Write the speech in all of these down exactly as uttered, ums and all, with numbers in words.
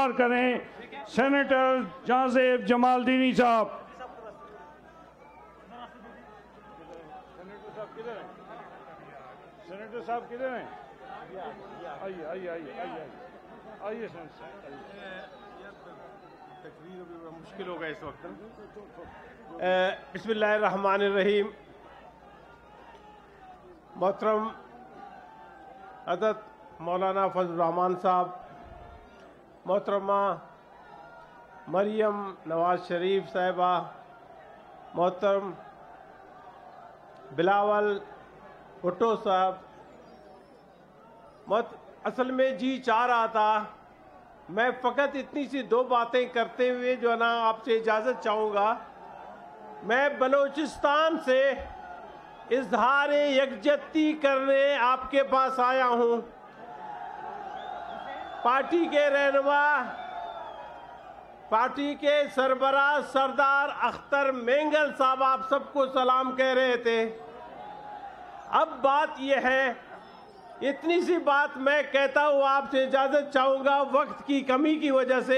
इस्तफार करें सेनेटर जाज़ेब जमालदीनी साहब। सेनेटर साहब किधर हैं? आइए आइए आइए आइए आइए सेनेटर साहब। तकरीर अभी बड़ा मुश्किल होगा इस वक्त। बिस्मिल्लाहिर्रहमानिर्रहीम। मोहतरम हज़रत मौलाना फजल रहमान साहब, मोहतरमा मरियम नवाज शरीफ साहिबा, मोहतरम बिलावल भुट्टो साहब, मत असल में जी चाह रहा था मैं फ़कत इतनी सी दो बातें करते हुए जो है ना आपसे इजाज़त चाहूँगा। मैं बलूचिस्तान से इजहार यकजहती करने आपके पास आया हूँ। पार्टी के रहनुमा, पार्टी के सरबराह सरदार अख्तर मेंगल साहब आप सबको सलाम कह रहे थे। अब बात यह है, इतनी सी बात मैं कहता हूँ आपसे इजाज़त चाहूँगा। वक्त की कमी की वजह से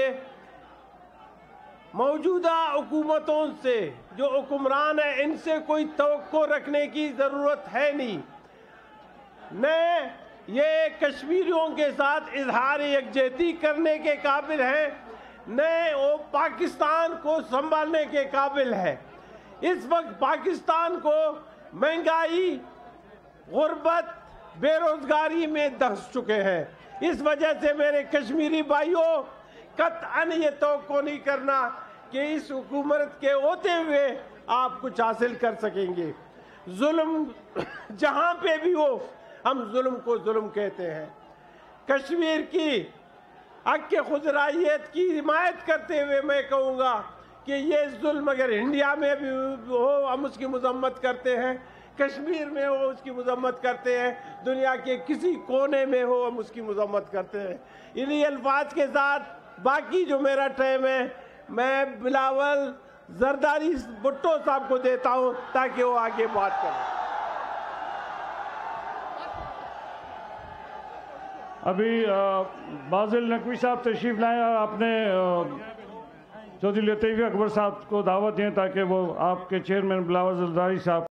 मौजूदा हुकूमतों से जो हुक्मरान है इनसे कोई तवक्को रखने की ज़रूरत है नहीं। न ये कश्मीरियों के साथ इजहार यकजहती करने के काबिल हैं, न वो पाकिस्तान को संभालने के काबिल है। इस वक्त पाकिस्तान को महंगाई, गुर्बत, बेरोजगारी में धंस चुके हैं। इस वजह से मेरे कश्मीरी भाइयों, कतअन ये तवक्को नहीं करना कि इस हुकूमत के होते हुए आप कुछ हासिल कर सकेंगे। जुल्म जहाँ पे भी हो, हम जुल्म को जुल्म कहते हैं। कश्मीर की हक के खुदराइयत की हिमायत करते हुए मैं कहूँगा कि ये जुल्म अगर इंडिया में भी हो हम उसकी मजम्मत करते हैं, कश्मीर में हो उसकी मजम्मत करते हैं, दुनिया के किसी कोने में हो हम उसकी मजम्मत करते हैं। इन्हीं अल्फाज के साथ बाकी जो मेरा टाइम है मैं बिलावल जरदारी भुट्टो साहब को देता हूं ताकि वो आगे बात करें। अभी बाजिल नकवी साहब तशरीफ लाए और आपने चौधरी लतीफ़ अकबर साहब को दावत दें ताकि वो आपके चेयरमैन बिलावल जरदारी साहब